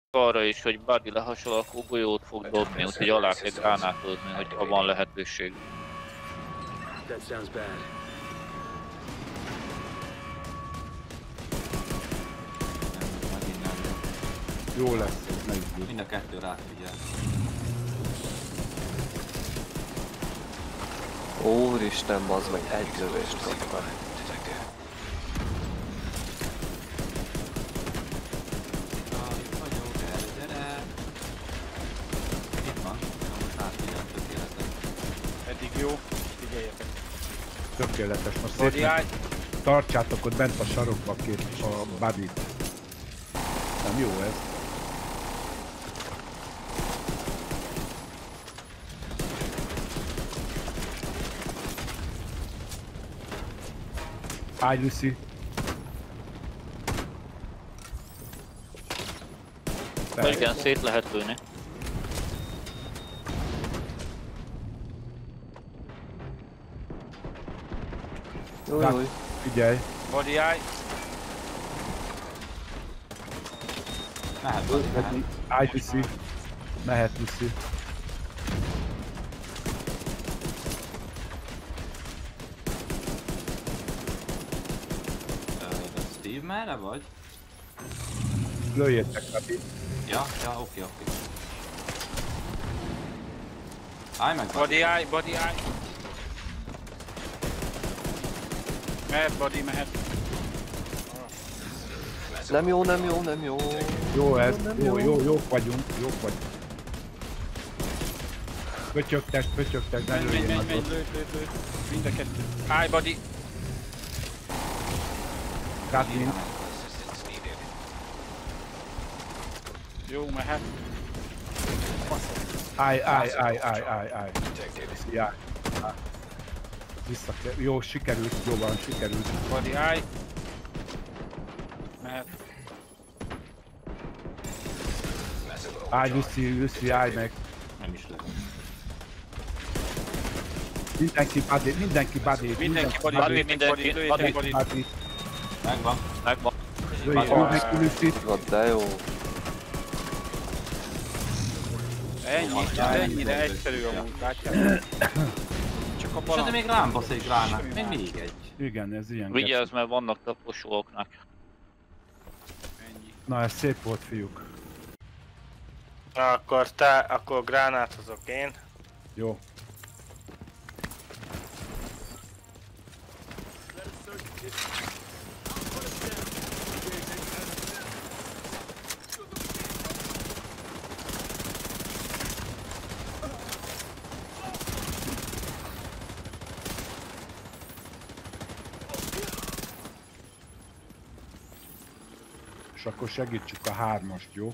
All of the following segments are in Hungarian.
arra is, hogy Buddy lehasol, akkor golyót fog dobni, úgyhogy alá kell gránátozni, hogyha van lehetőség. That sounds bad. Jó lesz, ez ne izgulj. Mind a kettő ráfigyel. Úristen, bazd meg, egy lövést kaptam. Eddig jó, figyeljetek. Tökéletes, most szépen tartsátok ott bent a sarokba a Buddy-t. Nem jó ez. Állj, Lucy! Igen, szét lehet lőni. Jaj, figyelj! Body eye. Mehet Body, mehet. Állj, Lucy! Mehet, Lucy! Steve, merre vagy? Lőjétek Buddy! Ja, oké. Állj meg, Body eye, body eye. Mehet, body, mehet. nem jó, nem jó, nem jó. Jó ez, jók vagyunk. Pötyögtek, ne lőjél Menj, nagyot. lő. Mind a kettő. Eye, body. Katlin, Jó, mehet. állj. Vissza kell. Jó, sikerült, jó van, sikerült. Body eye. Mehet. Állj, Lucy, állj meg. Nem is lehet. Mindenki Buddy. Mindenki body, lőjétek body. Buddy. Megvan. Lőjél neki Lucy. De jó. Ennyire egyszerű a munka, látjátok? Csak a És balansz. de még rám basz egy gránát. Még egy. Igen, ez ilyen. Vigyázz, mert vannak taposóknak. Ennyi. Na, ez szép volt, fiúk. Akkor gránátozok én. Jó. És akkor segítsük a 3-ast, jó?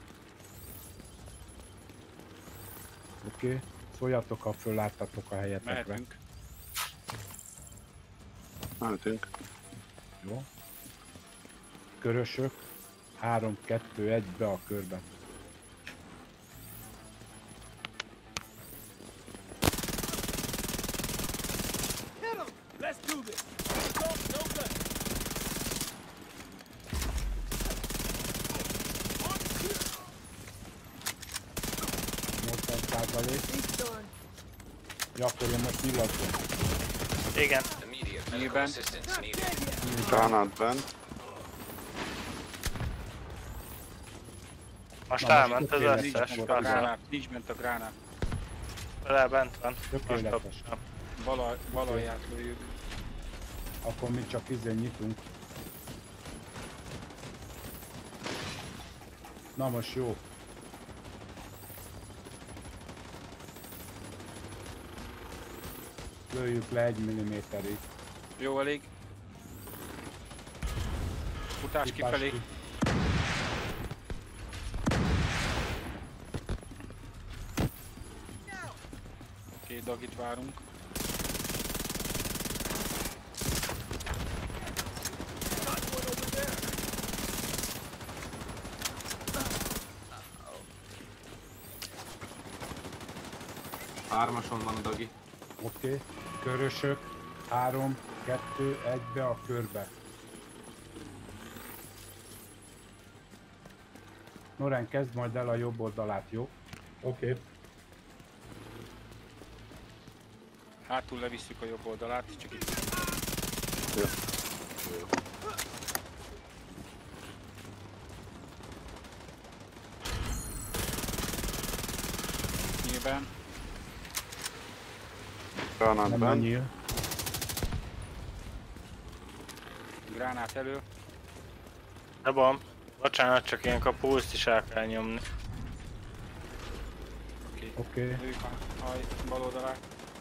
Oké? Szóljatok, ha fölláttatok a helyetekre. Mehetünk. Jó? Körösök. 3, 2, 1 be a körbe. Ja, akkor én most nyilatkozom. Igen. Nyilván. Gránátben. Most elment az összes gránát. Nincs bent a gránát. Le, bent van. Tökéletes. Valalját lőjük. Akkor mi csak nyitunk. Na most jó. Lőjük le 1 mm-ig. Jó, elég. Futás kifelé. Két dagit várunk. Hármason van a dagi. Oké. Körösök. 3, 2, 1 be a körbe. Norán, kezd majd el a jobb oldalát, jó? Oké. Hátul levisszük a jobb oldalát, csak itt. Jó. Nyilván. Granát Nem bent. nyíl. Gránát elő. Dobom. Bocsánat, csak ilyenkor a pulszt is el kell nyomni. Oké. Lőjük a bal oldalát.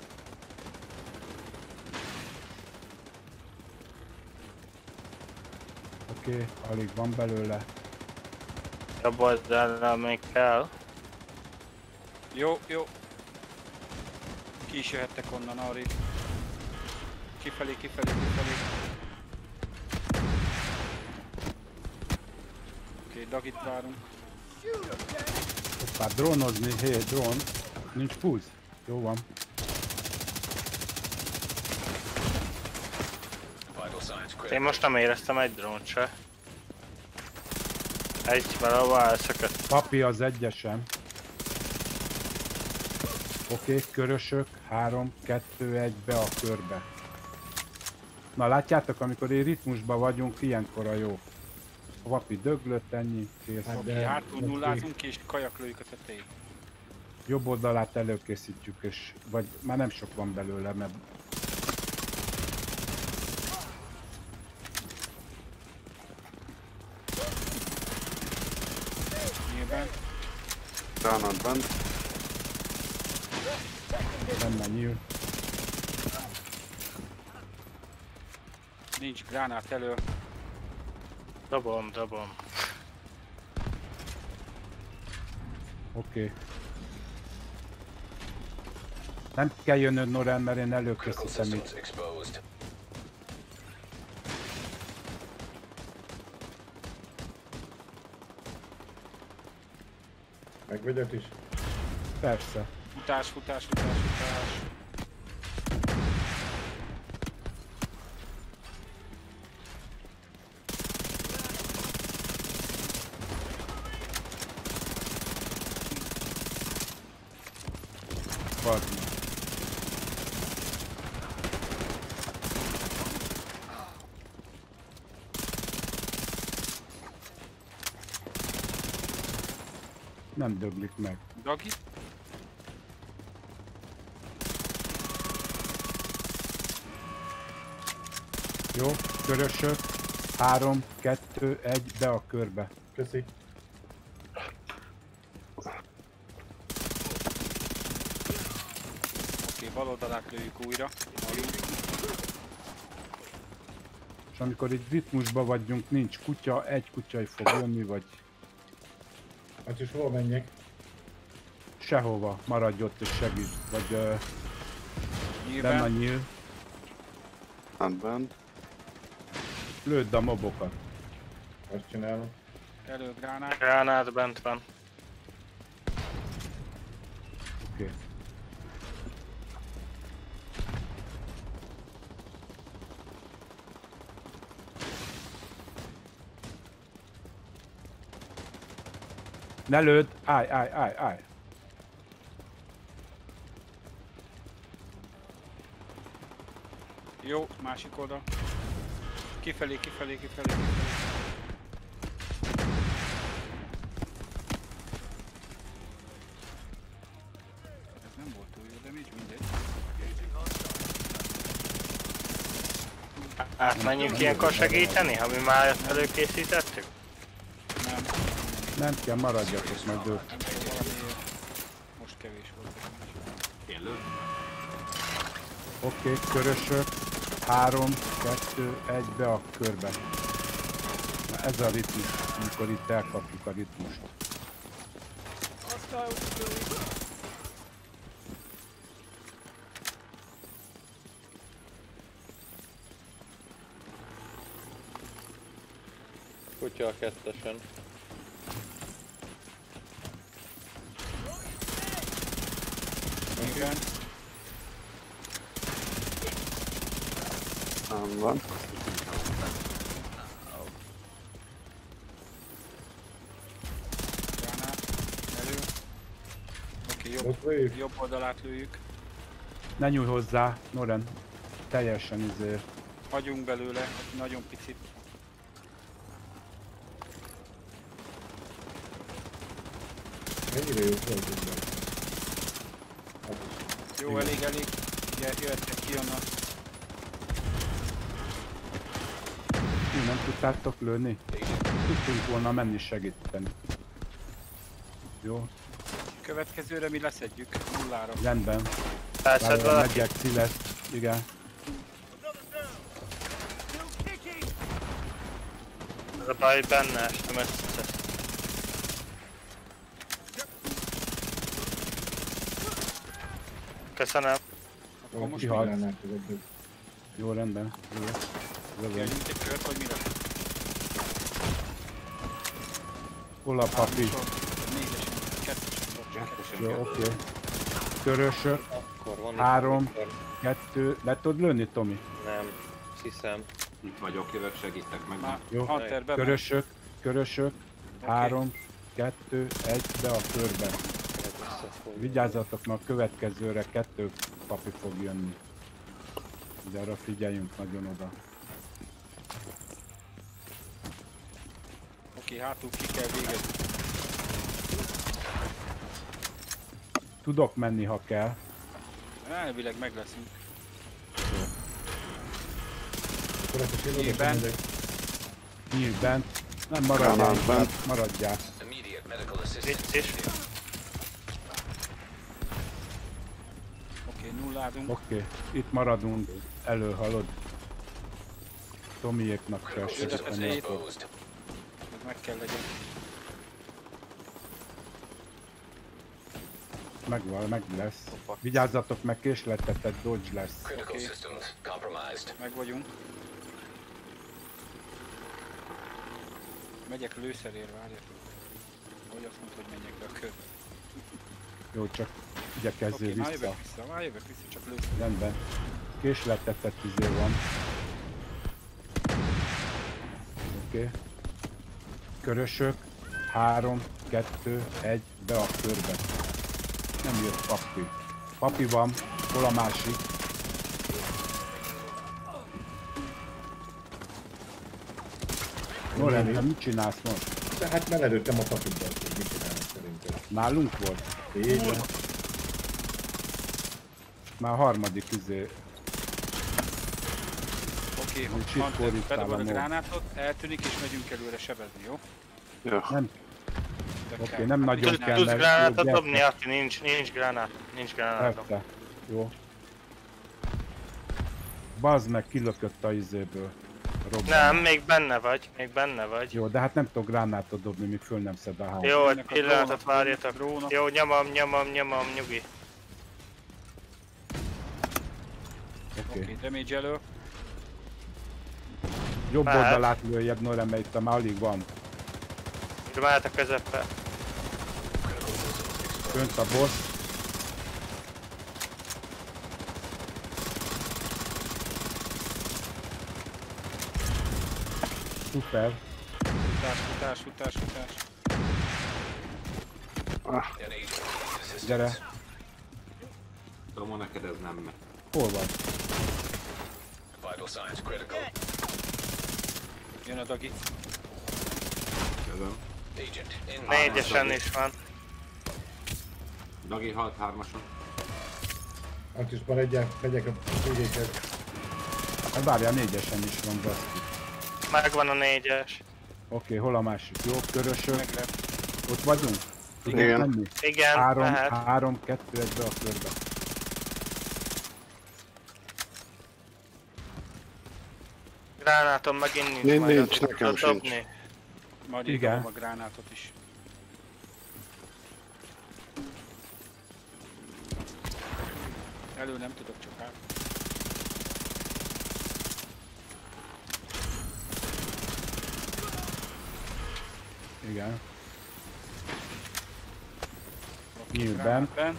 Oké, alig van belőle. Jobb oldalra még kell. Jó, jó. Ki is jöhettek onnan arrébb. Kifelé, kifelé, kifelé. Oké, Dagit várunk. Hoppá, drónozni, hé, drón. Nincs pulsz? Jó van. Én most nem éreztem egy drónt se. Egy valahol elszökött. Papi az egyesen. Oké, körösök, 3, 2, 1, be a körbe. Na látjátok, amikor én ritmusban vagyunk, ilyenkor a jó. A vapi döglött, ennyi, kész. Oké, hátul nullázunk és kajak lőjük a tetejét. Jobb oldalát előkészítjük, és vagy már nem sok van belőle, mert Nyilván. Granát bent. benne nyíl. Nincs gránát elő. Dobom, dobom. Oké. Nem kell jönnöd, Norán, mert én előkészítem itt. Megvegyek is. Persze. Futás, futás, futás, futás. Bazd meg. Nem döglik meg. Dagi. Jó, körösök. 3, 2, 1, be a körbe. Köszi. Oké, bal oldalát lőjük újra. És amikor itt ritmusban vagyunk, nincs kutya, egy kutya fog jönni, vagy Hát is hol menjek? sehova, maradj ott és segíts, vagy benne a Nyilván. nyíl, Hát bent. lőd a mobokat. Azt csinálom. Elő gránát. Granát bent van. Oké. Ne lőd! Állj, állj, állj, állj! Jó, másik oldal. Kifelé, kifelé, kifelé, kifelé. Ez nem volt túl jó, de nincs mindegy. Átmenjünk ilyenkor segíteni, ha mi már előkészítettük? Nem, Nem kell, maradjatok meg ők. valamiért most kevés volt. Én lőtt. Oké, körösök. 3, 2, 1, be a körbe. Na ez a ritmus, amikor itt elkapjuk a ritmust. Kutya a kettesen. Igen. Nem van. Oké, Ott lőjük. jobb oldalát lőjük. Ne nyújj hozzá, Noren. Teljesen Hagyunk belőle, egy nagyon picit. Mennyire jó volt be? Jó, elég. Jöhettek ki onnan. Nem tudtátok lőni? Tudtunk volna menni segíteni. Jó, Következőre mi leszedjük nullára. rendben. Elszed Várjál, valaki? megyek, Sziles. Igen. Ez a baj benne, estem össze. Köszönöm. Akkor most kihalt. Granát az öblő. Jó, rendben. Jó. Jövő. Gyerjünk egy kört, hogy mi lesz. Hol a papi? Négyesen, kettesen. Jó, oké. Körösök. Akkor van 3, itt, amikor 2, le tudod lőni, Tomi? nem, hiszem. Itt vagyok, jövök, segítek meg. Már Jó. Hunter bement. Körösök. 3, 2, 1, be a körbe. Vigyázzatok, mert a következőre 2 papi fog jönni. De arra figyeljünk nagyon oda. Oké, hátul ki kell végezni. Tudok menni, ha kell. Elvileg meg leszünk. Akkor ezt is én oda Nyílben. megyek. Nyílt bent. Nem maradjál, bent. Maradjál. Itt is. Oké, nulládunk. Oké, itt maradunk. Elő halod. Tomiéknak kell segíteni. Ez meg kell legyen. Megvan, meg lesz. Vigyázzatok meg, késletetett dodge lesz. Oké. Meg vagyunk. Megyek lőszerér, várjatok. Hogy azt mondta, hogy menjek be a körbe. Jó, csak igyekezzél Oké, vissza. már jövök vissza, csak lőszerér. Rendben. Késletetett van. Oké. Körösök. 3, 2, 1, be a körbe. Nem jött papi. Papi van. Hol a másik? Noren, te mit csinálsz most? De hát belelőttem a papidba, hogy mit csinálnak szerintem. Nálunk volt? Így van. Már a harmadik Oké, Úgy Hunter, fordítál bedobod a a mód. gránátot, eltűnik és megyünk előre sebezni, jó? Nem, De oké, kell. nem nagyon kell, Tudsz mert gránátot jó, dobni, Ati? Nincs gránát. Nincs gránátom. persze. Jó. Bazd meg, kilökött a izéből. Robban. Nem, még benne vagy. Jó, de hát nem tudok gránátot dobni, míg föl nem szed a ház. Jó, egy Jönnek a pillanatot drónok, várjatok. drónok. Jó, nyomom, nyugi. Oké. Oké, damage elő. Jobb Mehet. oldalát lőjebb, Noren, mert itt már alig van. Mehet a közepbe. Fönt a boss. Szuper. Futás. Gyere. Tomo, neked ez nem megy. Hol vagy? Jön a dagi. Közöm. Négyesen is van. Dagi halt 3-ason. Azt is maradjál, megyek a szüléket. Hát várjál, 4-esen is van, baszki. Megvan a 4-es. Oké, hol a másik? Jó, körösök. Meg lett. Ott vagyunk? Tudunk Igen. menni? Igen, 3, mehet. 3, 2, 1 be a körbe. Gránátom megint nincs. Nincs, majd azt nekem tudod sincs. dobni. Majd Igen. igen. A gránátot is. Elő nem tudok csak át. Igen. Oké, Nyílt granát benn.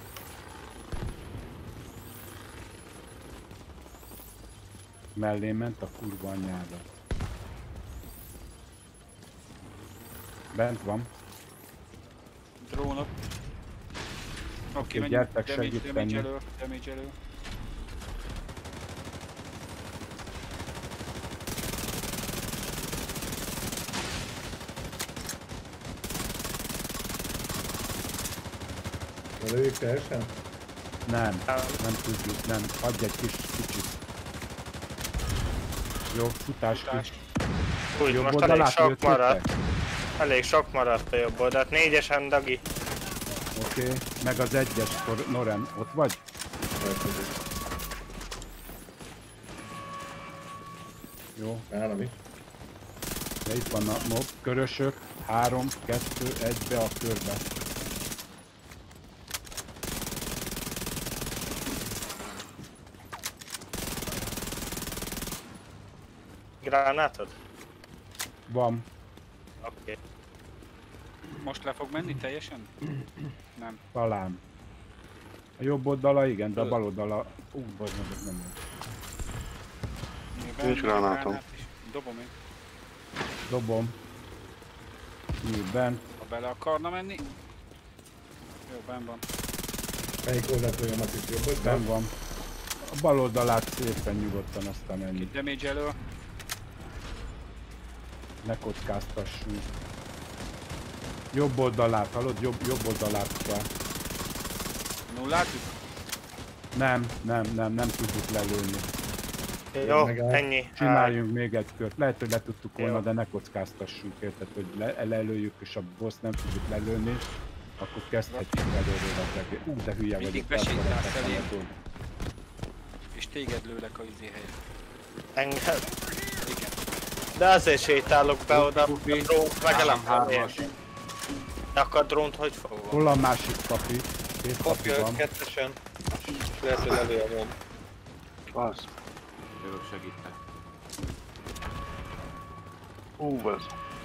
Mellé ment a kurva anyára. Bent van. Drónok. Oké, menjünk. gyertek Damage segíteni. elő, damage elő. Lőjük teljesen? Nem tudjuk, nem. Adj egy kicsit. Jó, futás Futás. kis. Úgy, Jobb most elég oldalát sok lőttétek? maradt. Elég sok maradt a jobb oldalt. 4-esen, Dagi. Oké, meg az egyes Norem, ott vagy? Jó, Nálam is. de itt van a mob, körösök, 3, 2, 1 be a körbe. Gránátod? Van, Oké. Most le fog menni teljesen? Nem. talán. A jobb oldala igen, de a bal oldala... bocsánat, ez nem jó. Nincs gránátom. Dobom én. Dobom. Nyílben. Ha bele akarna menni. Jó, benn van. Melyik oldalt olyan az itt jobb Ben oldal? van. A bal oldalát szépen nyugodtan, aztán ennyi. Két damage elő. Ne kockáztassunk. Jobb oldalát, hallod? Jobb oldalát kell. Nullát? Nem tudjuk lelőni. Jó, Megáll. ennyi. Csináljunk még egy kört. Lehet, hogy le tudtuk volna, Jó. de ne kockáztassunk, érted, hogy lelőjük és a boss nem tudjuk lelőni, akkor kezdhetjük előről az egész. De hülye Mindig vagyok. besétálsz elfelejtettem elém. a dolgot. És téged lőlek a izé helyet. Engem. Igen. De azért sétálok be oda, a drónt meg el akarom 3-3-as. érni. De akkor a drónt hogy fogom? Hol a másik papi? Két papi Kapja van. kettesen. És lehet, hogy lelő a mond. Az. Jövök segítek. Ez.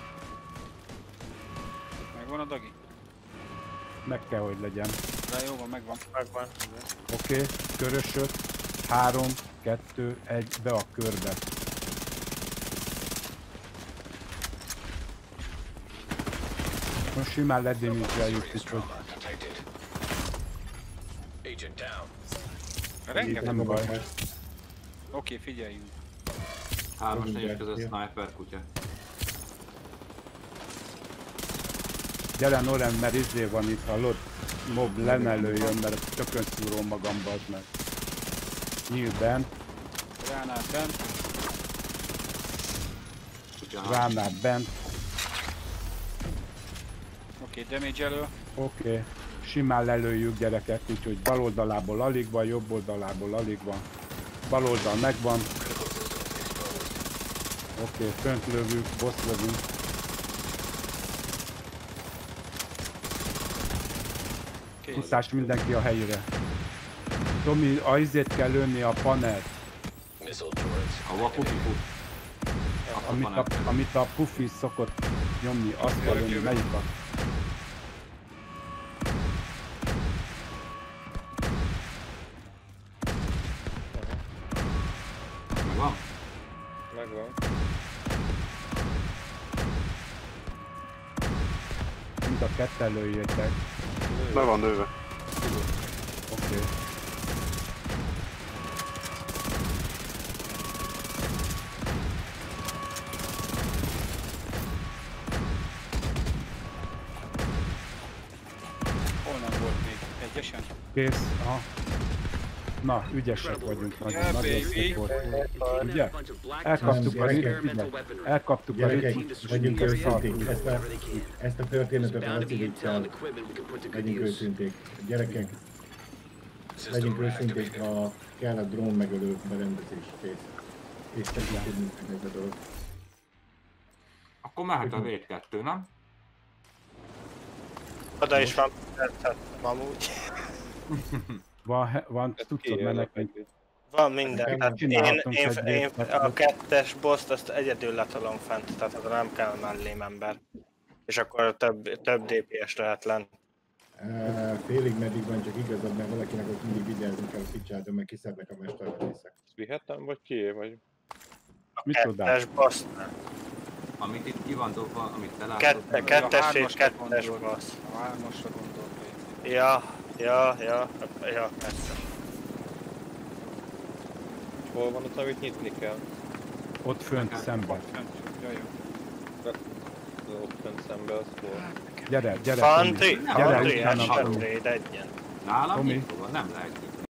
Megvan a Dagi? Meg kell, hogy legyen. De jó van, megvan. Megvan. Oké, körösök. 3, 2, 1, be a körbe. Most simán ledémíteljük, úgyhogy Rengeteg. nem baj. Oké, figyeljünk. 3-4 között sniper kutya. Gyere Norem, mert izé van itt, hallod? Mob lemelőjön, mert tökön szúrom magam, bazd meg. Nyíl bent, Gránát bent. Kutya gránát bent. Oké, damage elő. Oké, simán lelőjük gyerekek, úgyhogy bal oldalából alig van, jobb oldalából alig van. Bal oldal megvan. Oké, fönt lövünk, boss lövünk. Kész. Futás mindenki a helyére. Tomi, a izét kell lőni, a panelt, A wapuki fut. amit a Puffy szokott nyomni, azt kell lőni, melyik a... Megvan? Megvan. Mind a ketten lőjétek. Be van nőve. Oké. Hol nem volt még? Egyesen? Kész, aha. Na, ügyesek vagyunk, nagyon, Yeah, nagyon baby. szép volt. Ugye? Bunch of black Elkaptuk a Gyerekek, ritmust, elkaptuk a Gyerekek, ritmust, legyünk és őszinték. szartunk. Ezt a történetet down to the elszívjuk intel and el. equipment we can put to good Legyünk use. őszinték. Gyerekek, legyünk őszinték, ha kell a drón megölő berendezés kész. És tekintünk meg ez a dolog. Akkor mehet a Raid 2, nem? Oda is van, tettem amúgy. Van tudod menekülni. Van minden. Tehát Csinálhatunk egy én részletet. a kettes boszt azt egyedül letolom fent, tehát oda nem kell mellém ember. És akkor több DPS lehet lenn. Félig meddig van, csak igazad, mert valakinek ott mindig vigyázni kell a picsádon, meg kiszednek a mestervetészek. Ezt vihettem, vagy kié vagy? Mit Kettes tudás? boss. Amit itt ki van dobva, amit te látod. Kettes és hármasra kettes gondolt. boss. A hármasra gondolt. Ja, Ja, persze. Hol van az, amit nyitni kell? Ott fönt szemben. Jaj, jó. Az ott fent szembe, az hol? Gyere, Fantri, Gyere, Fantri, utána, Tomi. esetréd egyen. Nálam Tomi. nyitva van, nem lehet nyitva.